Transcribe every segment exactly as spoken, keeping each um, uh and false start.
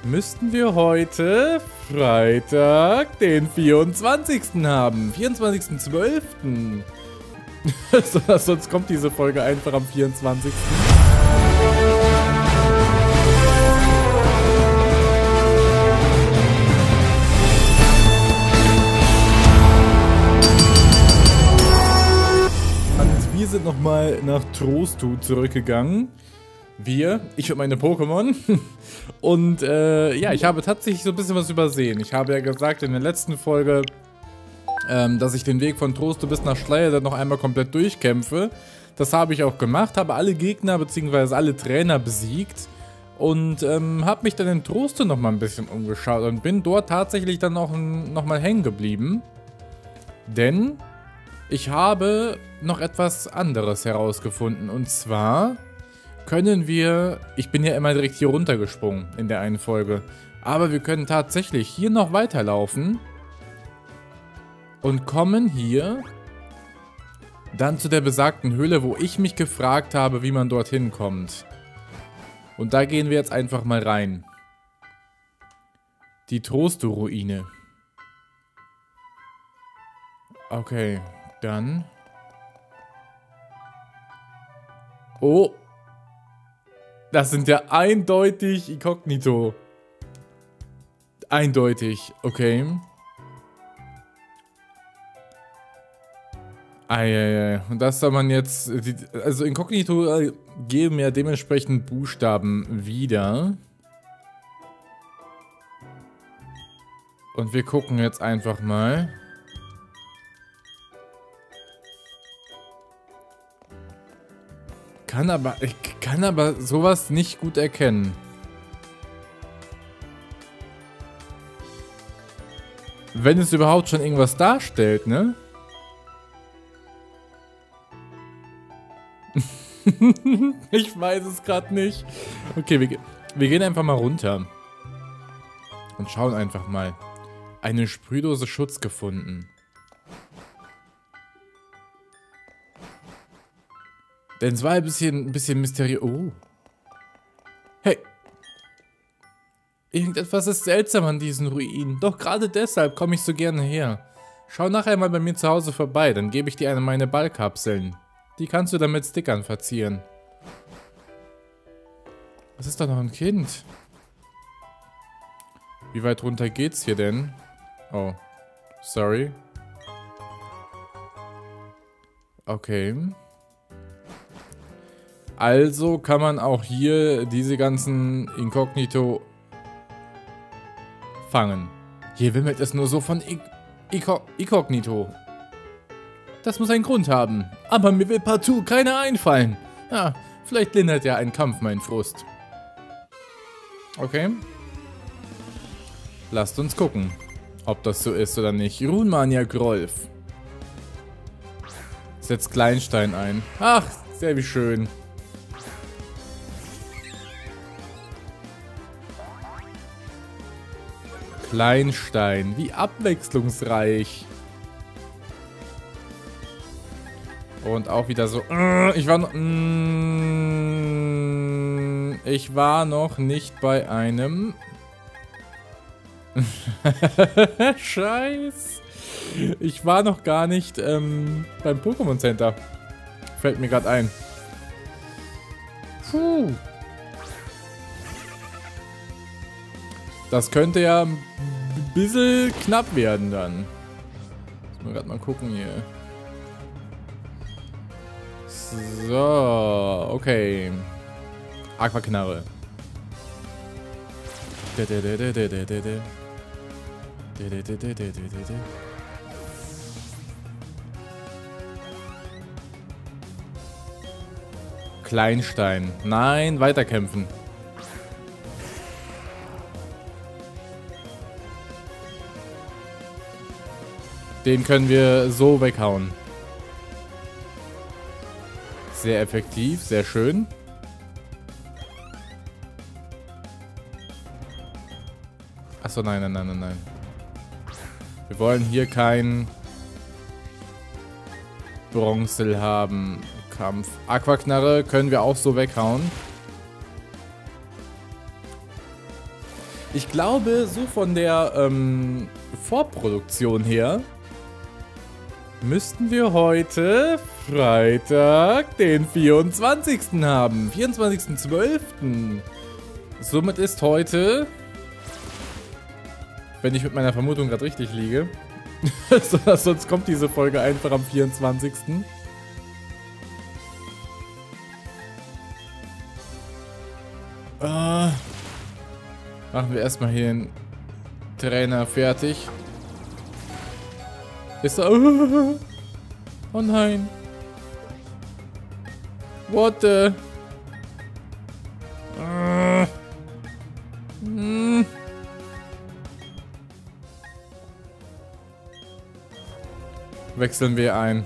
müssten wir heute Freitag, den vierundzwanzigsten haben. vierundzwanzigsten zwölften Sonst kommt diese Folge einfach am vierundzwanzigsten Und wir sind nochmal nach Trostu zurückgegangen. Wir, ich und meine Pokémon. Und äh, ja, ich habe tatsächlich so ein bisschen was übersehen. Ich habe ja gesagt in der letzten Folge, ähm, dass ich den Weg von Trostu bis nach Schleier dann noch einmal komplett durchkämpfe. Das habe ich auch gemacht, habe alle Gegner bzw. alle Trainer besiegt. Und ähm, habe mich dann in Trostu noch mal ein bisschen umgeschaut und bin dort tatsächlich dann auch noch mal hängen geblieben. Denn ich habe noch etwas anderes herausgefunden. Und zwar können wir, ich bin ja immer direkt hier runtergesprungen in der einen Folge, aber wir können tatsächlich hier noch weiterlaufen und kommen hier dann zu der besagten Höhle, wo ich mich gefragt habe, wie man dorthin kommt. Und da gehen wir jetzt einfach mal rein. Die Trostu-Ruine. Okay, dann. Oh. Das sind ja eindeutig Inkognito. Eindeutig, okay. Eieiei. Und das soll man jetzt... Also Inkognito geben ja dementsprechend Buchstaben wieder. Und wir gucken jetzt einfach mal. Kann aber, ich kann aber sowas nicht gut erkennen. Wenn es überhaupt schon irgendwas darstellt, ne? Ich weiß es gerade nicht. Okay, wir, wir gehen einfach mal runter. Und schauen einfach mal. Eine Sprühdose Schutz gefunden. Denn es war ein bisschen, ein bisschen mysteriös. Oh. Hey. Irgendetwas ist seltsam an diesen Ruinen. Doch gerade deshalb komme ich so gerne her. Schau nachher mal bei mir zu Hause vorbei, dann gebe ich dir eine meiner Ballkapseln. Die kannst du dann mit Stickern verzieren. Das ist doch noch ein Kind. Wie weit runter geht's hier denn? Oh. Sorry. Okay. Also kann man auch hier diese ganzen Inkognito fangen. Hier wimmelt es nur so von I Iko Inkognito. Das muss einen Grund haben. Aber mir will partout keiner einfallen. Ja, vielleicht lindert ja ein Kampf meinen Frust. Okay. Lasst uns gucken, ob das so ist oder nicht. Runmaniak Rolf. Setzt Kleinstein ein. Ach, sehr wie schön. Kleinstein, wie abwechslungsreich. Und auch wieder so. Ich war noch. Ich war noch nicht bei einem. Scheiß. Ich war noch gar nicht ähm, beim Pokémon Center. Fällt mir gerade ein. Puh. Das könnte ja ein bisschen knapp werden dann. Müssen wir gerade mal gucken hier. So, okay. Aquaknarre. Kleinstein. Nein, weiterkämpfen. Den können wir so weghauen. Sehr effektiv, sehr schön. Achso, nein, nein, nein, nein, nein. Wir wollen hier kein Bronzel haben. Kampf. Aquaknarre können wir auch so weghauen. Ich glaube, so von der ähm, Vorproduktion her müssten wir heute Freitag, den vierundzwanzigsten haben. vierundzwanzigsten zwölften Somit ist heute, wenn ich mit meiner Vermutung gerade richtig liege, sonst kommt diese Folge einfach am vierundzwanzigsten Äh, machen wir erstmal hier den Trainer fertig. Ist er... Oh nein. What the... Uh, mm. Wechseln wir ein.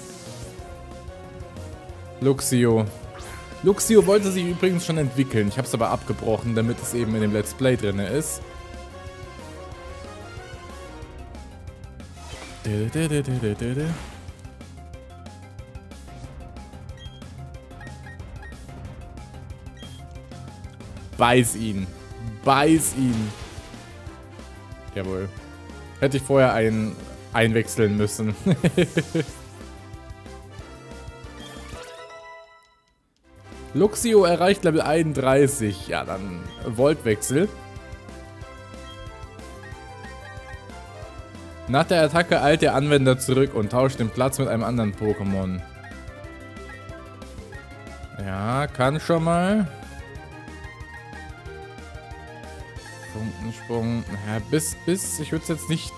Luxio. Luxio wollte sich übrigens schon entwickeln. Ich habe es aber abgebrochen, damit es eben in dem Let's Play drin ist. Beiß ihn. Beiß ihn. Jawohl. Hätte ich vorher einen einwechseln müssen. Luxio erreicht Level einunddreißig. Ja, dann Voltwechsel. Nach der Attacke eilt der Anwender zurück und tauscht den Platz mit einem anderen Pokémon. Ja, kann schon mal. Funkensprung. Ja, bis, bis, ich würde es jetzt nicht...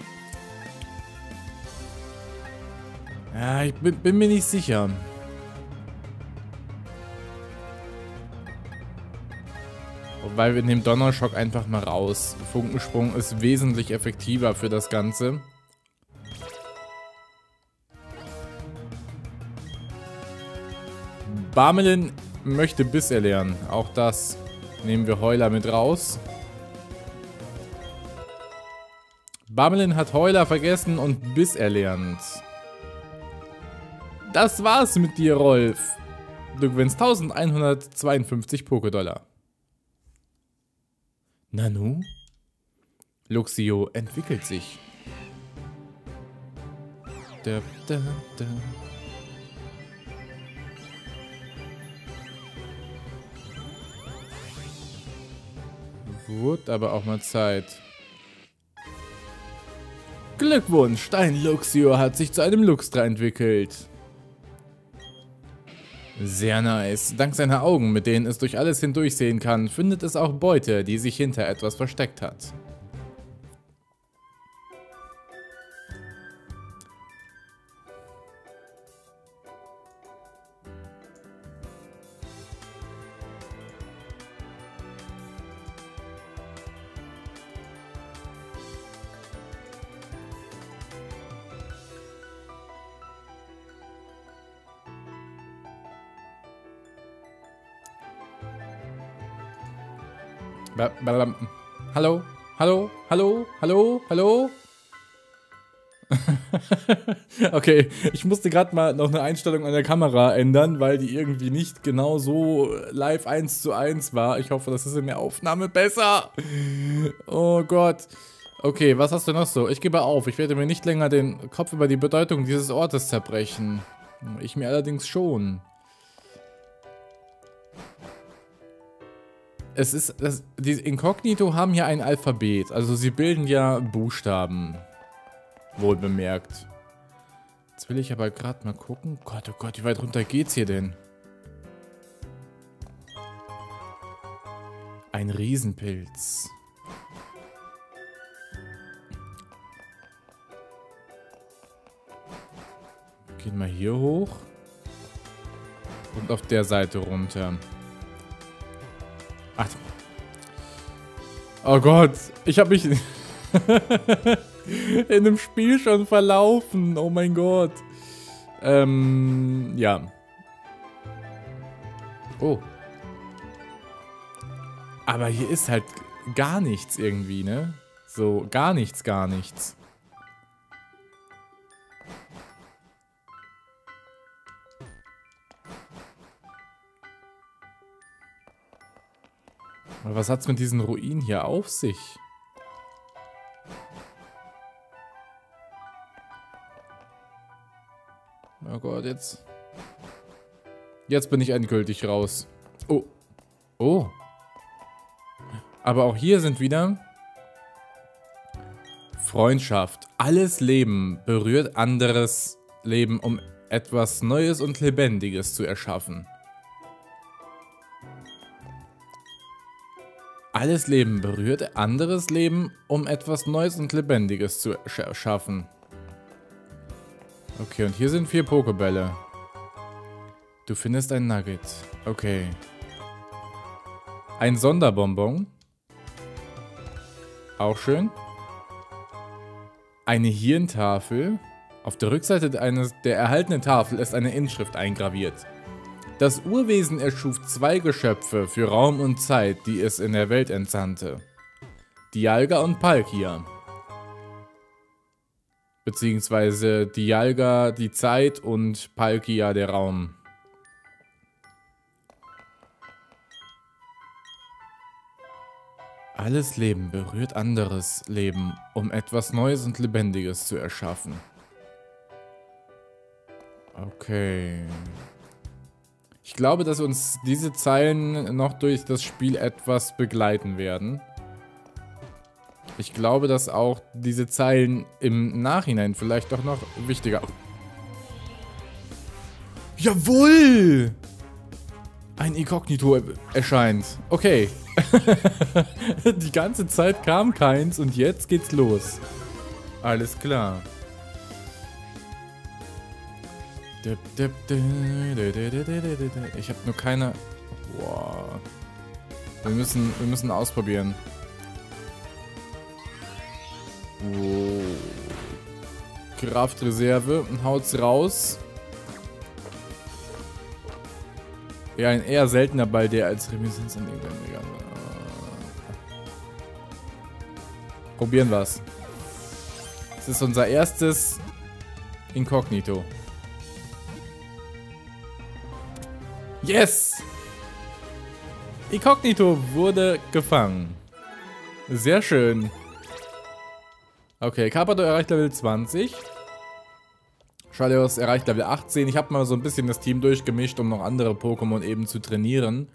Ja, ich bin, bin mir nicht sicher. Wobei wir nehmen Donnerschock einfach mal raus. Funkensprung ist wesentlich effektiver für das Ganze. Barmelin möchte Biss erlernen. Auch das nehmen wir Heuler mit raus. Barmelin hat Heuler vergessen und Biss erlernt. Das war's mit dir, Rolf. Du gewinnst eintausendeinhundertzweiundfünfzig Pokédollar. Nanu? Luxio entwickelt sich. Da, da, da. Wurde aber auch mal Zeit. Glückwunsch, dein Luxio hat sich zu einem Luxtra entwickelt. Sehr nice. Dank seiner Augen, mit denen es durch alles hindurchsehen kann, findet es auch Beute, die sich hinter etwas versteckt hat. Hallo? Hallo? Hallo? Hallo? Hallo? Okay, ich musste gerade mal noch eine Einstellung an der Kamera ändern, weil die irgendwie nicht genau so live eins zu eins war. Ich hoffe, das ist in der Aufnahme besser. Oh Gott. Okay, was hast du noch so? Ich gebe auf, ich werde mir nicht länger den Kopf über die Bedeutung dieses Ortes zerbrechen. Ich mir allerdings schon. Es ist, das, die Inkognito haben ja ein Alphabet, also sie bilden ja Buchstaben, wohl bemerkt. Jetzt will ich aber gerade mal gucken. Gott, oh Gott, wie weit runter geht's hier denn? Ein Riesenpilz. Gehen wir hier hoch und auf der Seite runter. Ach. Oh Gott, ich habe mich in einem Spiel schon verlaufen. Oh mein Gott. Ähm, ja. Oh. Aber hier ist halt gar nichts irgendwie, ne? So, gar nichts, gar nichts. Aber was hat's mit diesen Ruinen hier auf sich? Oh Gott, jetzt... Jetzt bin ich endgültig raus. Oh. Oh. Aber auch hier sind wieder... Freundschaft. Alles Leben berührt anderes Leben, um etwas Neues und Lebendiges zu erschaffen. Alles Leben berührt anderes Leben, um etwas Neues und Lebendiges zu erschaffen. Okay, und hier sind vier Pokebälle. Du findest ein Nugget. Okay. Ein Sonderbonbon. Auch schön. Eine Hirntafel. Auf der Rückseite eines der erhaltenen Tafel ist eine Inschrift eingraviert. Das Urwesen erschuf zwei Geschöpfe für Raum und Zeit, die es in der Welt entsandte. Dialga und Palkia. Beziehungsweise Dialga die Zeit und Palkia der Raum. Alles Leben berührt anderes Leben, um etwas Neues und Lebendiges zu erschaffen. Okay. Ich glaube, dass uns diese Zeilen noch durch das Spiel etwas begleiten werden. Ich glaube, dass auch diese Zeilen im Nachhinein vielleicht doch noch wichtiger... Jawohl! Ein Inkognito erscheint. Okay. Die ganze Zeit kam keins und jetzt geht's los. Alles klar. Ich habe nur keine... Wow. Wir müssen, wir müssen ausprobieren. Wow. Kraftreserve. Haut's raus. Ja, ein eher seltener Ball, der als Reminiszenz an irgendeinen... Probieren wir's. Das ist unser erstes Inkognito. Yes! Inkognito wurde gefangen. Sehr schön. Okay, Carpador erreicht Level zwanzig. Schalios erreicht Level achtzehn. Ich habe mal so ein bisschen das Team durchgemischt, um noch andere Pokémon eben zu trainieren.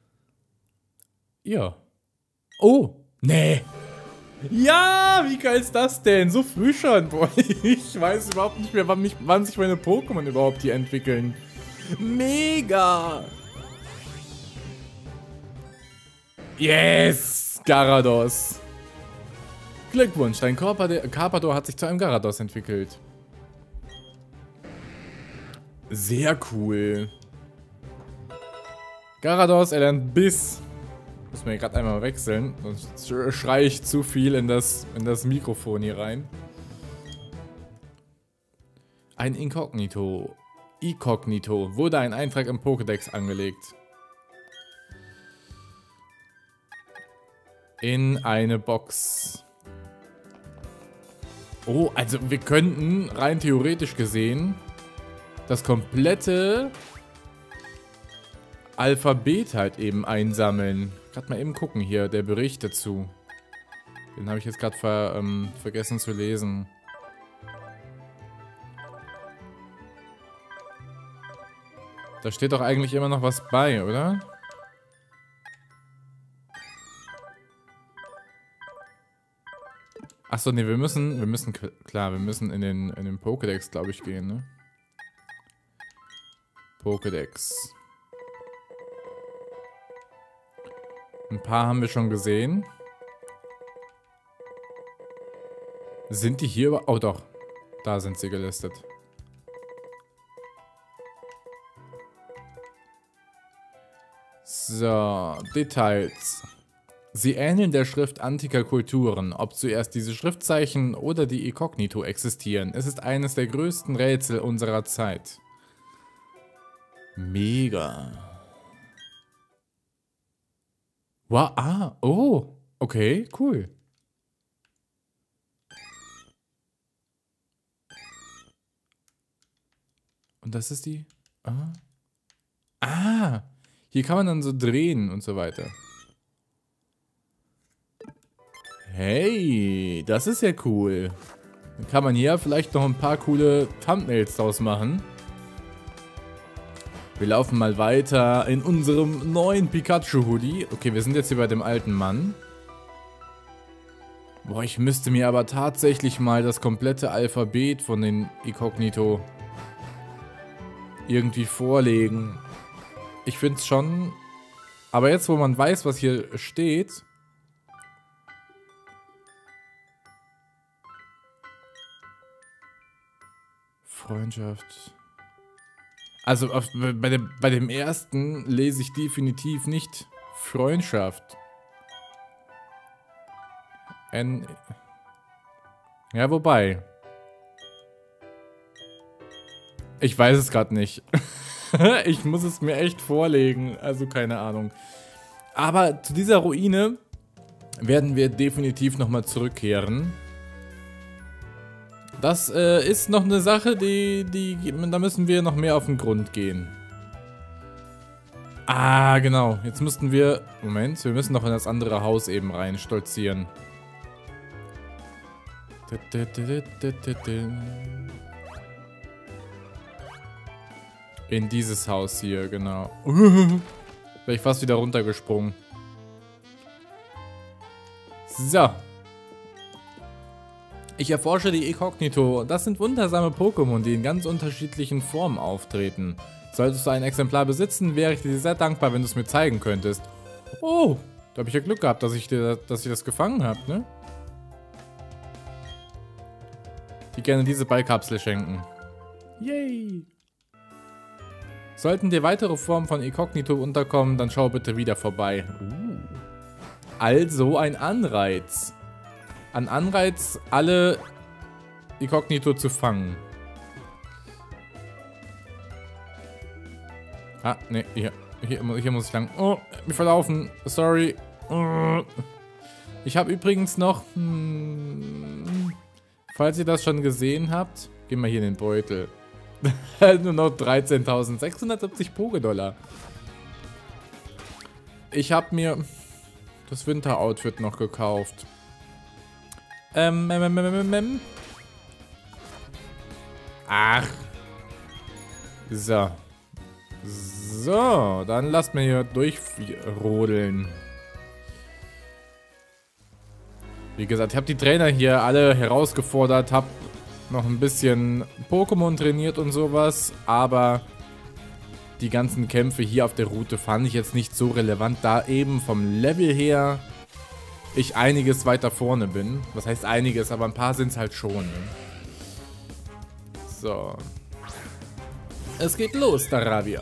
Ja. Oh! Nee! Ja, wie geil ist das denn? So früh schon. Boah, ich weiß überhaupt nicht mehr, wann, mich, wann sich meine Pokémon überhaupt hier entwickeln. Mega! Yes! Garados. Glückwunsch, dein Carpador hat sich zu einem Garados entwickelt. Sehr cool. Garados erlernt Biss. Muss man hier gerade einmal wechseln, sonst schreie ich zu viel in das, in das Mikrofon hier rein. Ein Inkognito. Inkognito. Wurde ein Eintrag im Pokédex angelegt. In eine Box. Oh, also wir könnten rein theoretisch gesehen das komplette Alphabet halt eben einsammeln. Gerade mal eben gucken hier, der Bericht dazu. Den habe ich jetzt gerade ver, ähm, vergessen zu lesen. Da steht doch eigentlich immer noch was bei, oder? Achso, ne, wir müssen, wir müssen, klar, wir müssen in den, in den Pokédex, glaube ich, gehen, ne? Pokédex. Ein paar haben wir schon gesehen. Sind die hier über... Oh doch, da sind sie gelistet. So, Details. Sie ähneln der Schrift antiker Kulturen. Ob zuerst diese Schriftzeichen oder die Inkognito existieren, es ist eines der größten Rätsel unserer Zeit. Mega. Wow, ah, oh, okay, cool. Und das ist die... Ah. Ah, hier kann man dann so drehen und so weiter. Hey, das ist ja cool. Dann kann man hier vielleicht noch ein paar coole Thumbnails draus machen. Wir laufen mal weiter in unserem neuen Pikachu-Hoodie. Okay, wir sind jetzt hier bei dem alten Mann. Boah, ich müsste mir aber tatsächlich mal das komplette Alphabet von den Inkognito irgendwie vorlegen. Ich finde es schon... Aber jetzt, wo man weiß, was hier steht... Freundschaft... Also auf, bei, dem, bei dem ersten lese ich definitiv nicht Freundschaft. N... Ja, wobei... Ich weiß es gerade nicht. Ich muss es mir echt vorlegen. Also keine Ahnung. Aber zu dieser Ruine werden wir definitiv nochmal zurückkehren. Das äh, ist noch eine Sache, die, die, da müssen wir noch mehr auf den Grund gehen. Ah, genau. Jetzt müssten wir... Moment, wir müssen noch in das andere Haus eben rein stolzieren. In dieses Haus hier, genau. Wäre ich fast wieder runtergesprungen. So. Ich erforsche die Inkognito. Das sind wundersame Pokémon, die in ganz unterschiedlichen Formen auftreten. Solltest du ein Exemplar besitzen, wäre ich dir sehr dankbar, wenn du es mir zeigen könntest. Oh, da habe ich ja Glück gehabt, dass ich, dir, dass ich das gefangen habe, ne? Die gerne diese Ballkapsel schenken. Yay! Sollten dir weitere Formen von Inkognito unterkommen, dann schau bitte wieder vorbei. Uh. Also ein Anreiz. Ein Anreiz, alle Inkognito zu fangen. Ah, ne, hier, hier, hier muss ich lang. Oh, wir verlaufen. Sorry. Ich habe übrigens noch... Hm, falls ihr das schon gesehen habt, gehen wir hier in den Beutel. Nur noch dreizehntausendsechshundertsiebzig Poké-Dollar. Ich habe mir das Winter-Outfit noch gekauft. Ähm, ähm, ähm, ähm, ähm. Ach. So. So, dann lasst mir hier durchrodeln. Wie gesagt, ich habe die Trainer hier alle herausgefordert, habe noch ein bisschen Pokémon trainiert und sowas, aber die ganzen Kämpfe hier auf der Route fand ich jetzt nicht so relevant, da eben vom Level her ich einiges weiter vorne bin. Was heißt einiges, aber ein paar sind es halt schon. Ne? So. Es geht los, Daravia.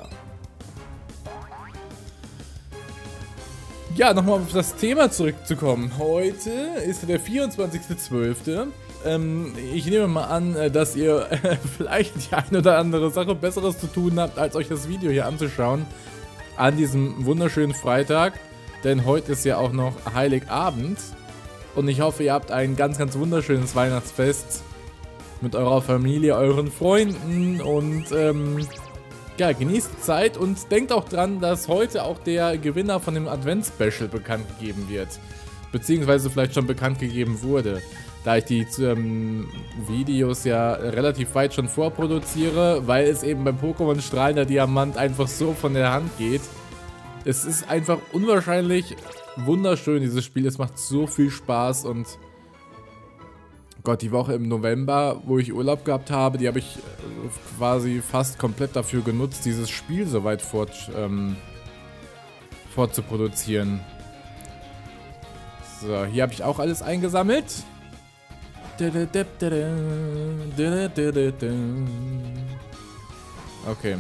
Ja, nochmal auf das Thema zurückzukommen. Heute ist der vierundzwanzigste zwölfte Ähm, ich nehme mal an, dass ihr äh, vielleicht die eine oder andere Sache Besseres zu tun habt, als euch das Video hier anzuschauen. An diesem wunderschönen Freitag. Denn heute ist ja auch noch Heiligabend. Und ich hoffe, ihr habt ein ganz, ganz wunderschönes Weihnachtsfest. Mit eurer Familie, euren Freunden. Und ähm, ja, genießt die Zeit. Und denkt auch dran, dass heute auch der Gewinner von dem Advents-Special bekannt gegeben wird. Beziehungsweise vielleicht schon bekannt gegeben wurde. Da ich die ähm, Videos ja relativ weit schon vorproduziere, weil es eben beim Pokémon Strahlender Diamant einfach so von der Hand geht. Es ist einfach unwahrscheinlich wunderschön, dieses Spiel. Es macht so viel Spaß und Gott, die Woche im November, wo ich Urlaub gehabt habe, die habe ich quasi fast komplett dafür genutzt, dieses Spiel so weit fort, ähm, fortzuproduzieren. So, hier habe ich auch alles eingesammelt. Okay.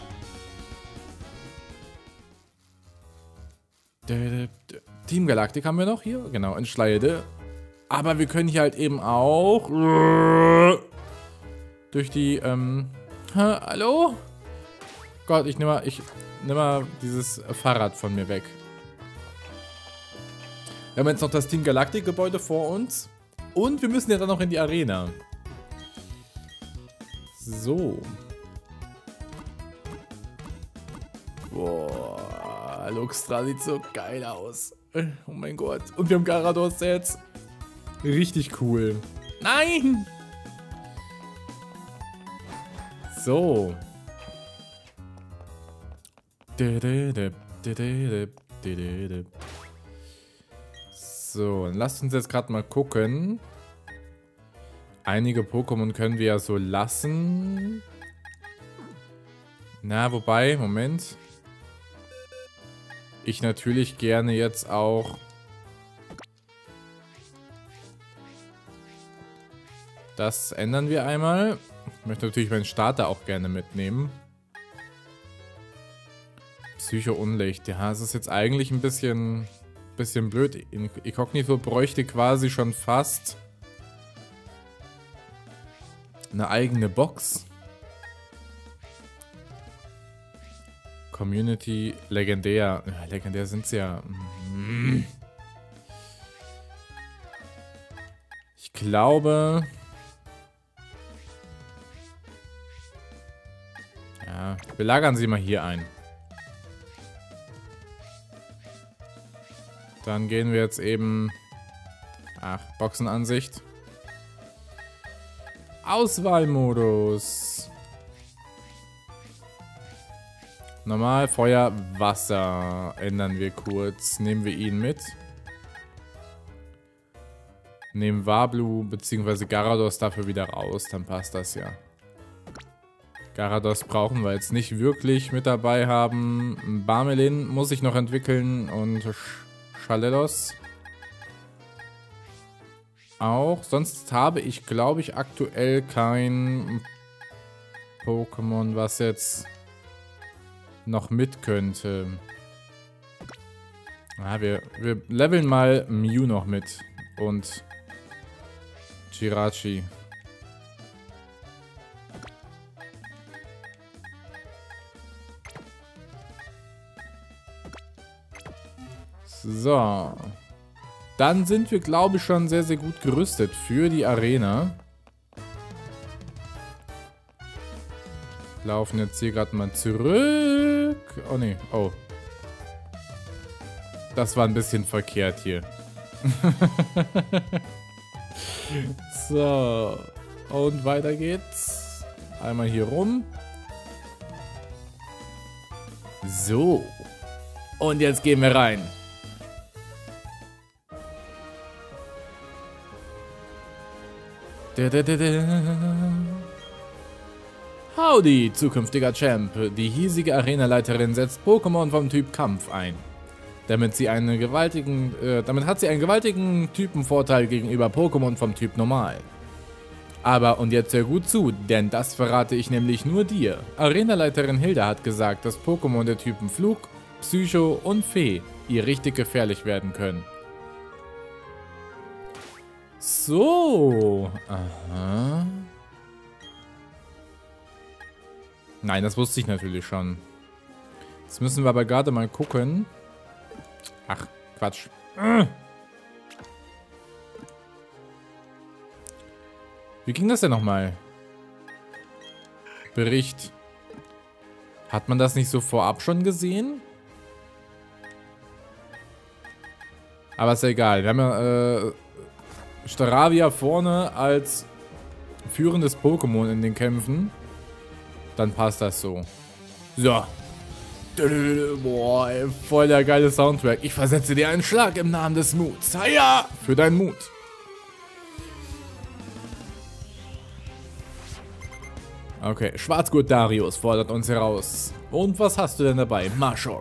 Team Galactic haben wir noch hier. Genau, in Schleide. Aber wir können hier halt eben auch durch die, ähm, hallo? Gott, ich nehme mal, ich nehme mal dieses Fahrrad von mir weg. Wir haben jetzt noch das Team Galactic Gebäude vor uns. Und wir müssen ja dann noch in die Arena. So. Boah, Luxtra sieht so geil aus. Oh mein Gott. Und wir haben Gyarados jetzt. Richtig cool. Nein! So. So, dann lasst uns jetzt gerade mal gucken. Einige Pokémon können wir ja so lassen. Na, wobei, Moment. Ich natürlich gerne jetzt auch das ändern wir einmal. Ich möchte natürlich meinen Starter auch gerne mitnehmen. Psycho-Unlicht. Ja, es ist jetzt eigentlich ein bisschen, bisschen blöd. Inkognito bräuchte quasi schon fast eine eigene Box. Community legendär. Ja, legendär sind sie ja. Ich glaube... Ja, wir lagern sie mal hier ein. Dann gehen wir jetzt eben... Ach, Boxenansicht. Auswahlmodus. Normal, Feuer, Wasser. Ändern wir kurz. Nehmen wir ihn mit. Nehmen Wablu bzw. Garados dafür wieder raus. Dann passt das ja. Garados brauchen wir jetzt nicht wirklich mit dabei haben. Barmelin muss ich noch entwickeln und Schalelos auch. Sonst habe ich, glaube ich, aktuell kein Pokémon, was jetzt noch mit könnte. Ah, wir, wir leveln mal Mew noch mit. Und Jirachi. So. Dann sind wir, glaube ich, schon sehr, sehr gut gerüstet für die Arena. Laufen jetzt hier gerade mal zurück. Oh, nee. Oh. Das war ein bisschen verkehrt hier. So. Und weiter geht's. Einmal hier rum. So. Und jetzt gehen wir rein. Howdy, zukünftiger Champ. Die hiesige Arenaleiterin setzt Pokémon vom Typ Kampf ein. Damit, sie einen gewaltigen, äh, damit hat sie einen gewaltigen Typenvorteil gegenüber Pokémon vom Typ Normal. Aber, und jetzt hör gut zu, denn das verrate ich nämlich nur dir. Arenaleiterin Hilda hat gesagt, dass Pokémon der Typen Flug, Psycho und Fee ihr richtig gefährlich werden können. So. Aha. Nein, das wusste ich natürlich schon. Jetzt müssen wir aber gerade mal gucken. Ach, Quatsch. Wie ging das denn nochmal? Bericht. Hat man das nicht so vorab schon gesehen? Aber ist ja egal. Wir haben ja äh, Staravia vorne als führendes Pokémon in den Kämpfen. Dann passt das so. So. Boah, ey, voll der geile Soundtrack. Ich versetze dir einen Schlag im Namen des Muts. Ja, für deinen Mut. Okay, Schwarzgurt Darius fordert uns heraus. Und was hast du denn dabei? Marshok.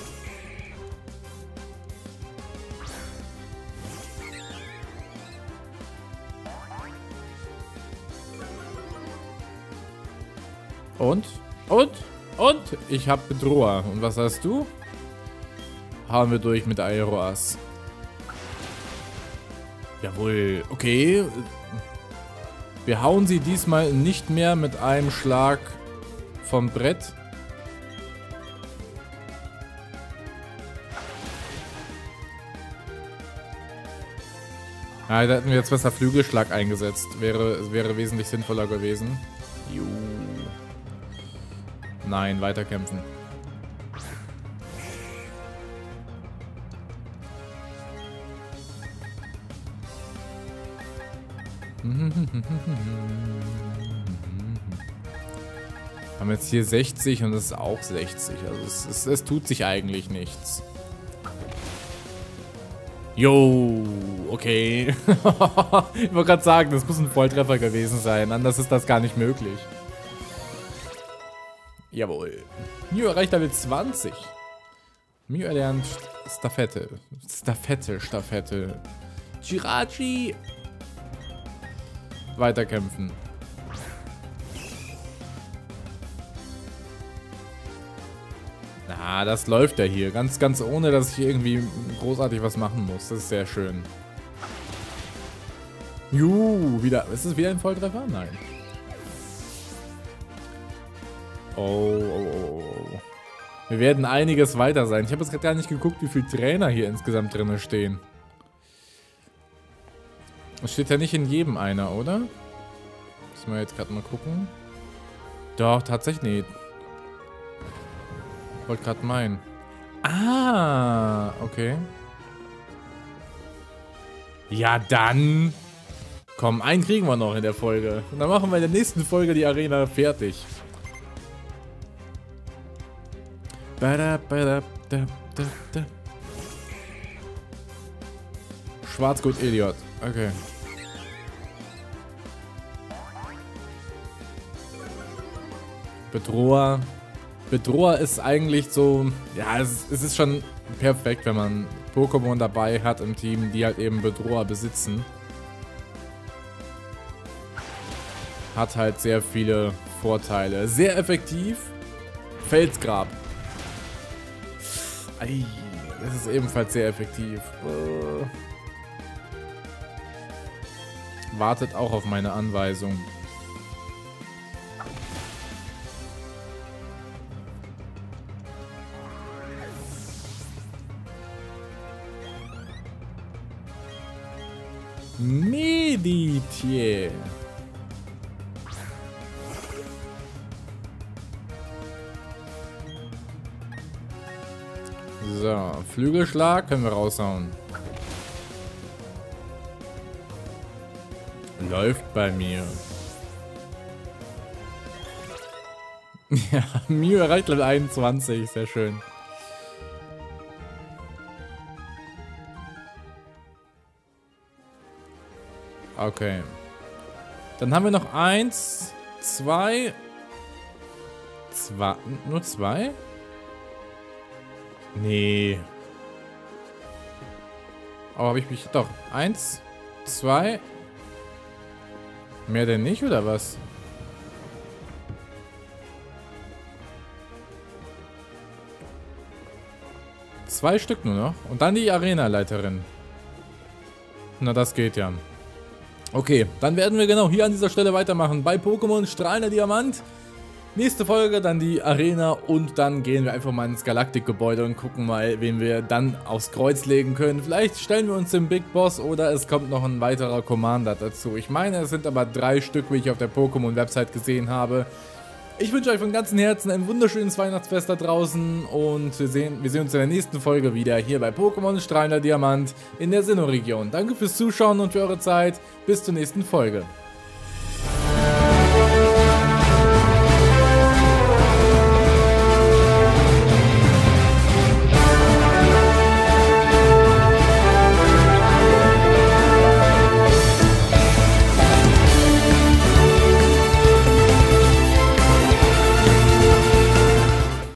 Und? Und? Und? Ich hab Bedroher. Und was hast du? Hauen wir durch mit Aeroas. Jawohl. Okay. Wir hauen sie diesmal nicht mehr mit einem Schlag vom Brett. Ah, da hätten wir jetzt besser Flügelschlag eingesetzt. Wäre, wäre wesentlich sinnvoller gewesen. Juhu. Nein, weiterkämpfen. Haben jetzt hier sechzig und das ist auch sechzig. Also es, es, es tut sich eigentlich nichts. Jo, okay. Ich wollte gerade sagen, das muss ein Volltreffer gewesen sein. Anders ist das gar nicht möglich. Jawohl. Mew erreicht Level zwanzig. Mew erlernt Staffette. Staffette, Staffette. Jirachi. Weiterkämpfen. Na, das läuft ja hier. Ganz, ganz ohne, dass ich irgendwie großartig was machen muss. Das ist sehr schön. Juhu, wieder. Ist es wieder ein Volltreffer? Nein. Oh, oh, oh, oh. Wir werden einiges weiter sein. Ich habe jetzt gerade gar nicht geguckt, wie viele Trainer hier insgesamt drin stehen. Es steht ja nicht in jedem einer, oder? Müssen wir jetzt gerade mal gucken. Doch, tatsächlich nicht. Ich wollte gerade meinen. Ah, okay. Ja, dann. Komm, einen kriegen wir noch in der Folge. Und dann machen wir in der nächsten Folge die Arena fertig. Schwarzgut Idiot. Okay. Bedroher. Bedroher ist eigentlich so... Ja, es, es ist schon perfekt, wenn man Pokémon dabei hat im Team, die halt eben Bedroher besitzen. Hat halt sehr viele Vorteile. Sehr effektiv. Felsgrab. Ei, das ist ebenfalls sehr effektiv. Uh. Wartet auch auf meine Anweisung. Meditier. So, Flügelschlag können wir raushauen. Läuft bei mir. Ja, Mew erreicht Level einundzwanzig, sehr schön. Okay. Dann haben wir noch eins, zwei, zwei, nur zwei? Nee. Aber habe ich mich... Doch. Eins, zwei. Mehr denn nicht, oder was? Zwei Stück nur noch. Und dann die Arena-Leiterin. Na, das geht ja. Okay, dann werden wir genau hier an dieser Stelle weitermachen. Bei Pokémon Strahlender Diamant. Nächste Folge dann die Arena und dann gehen wir einfach mal ins Galaktikgebäude und gucken mal, wen wir dann aufs Kreuz legen können. Vielleicht stellen wir uns den Big Boss oder es kommt noch ein weiterer Commander dazu. Ich meine, es sind aber drei Stück, wie ich auf der Pokémon-Website gesehen habe. Ich wünsche euch von ganzem Herzen ein wunderschönes Weihnachtsfest da draußen und wir sehen, wir sehen uns in der nächsten Folge wieder hier bei Pokémon Strahlender Diamant in der Sinnoh-Region. Danke fürs Zuschauen und für eure Zeit. Bis zur nächsten Folge.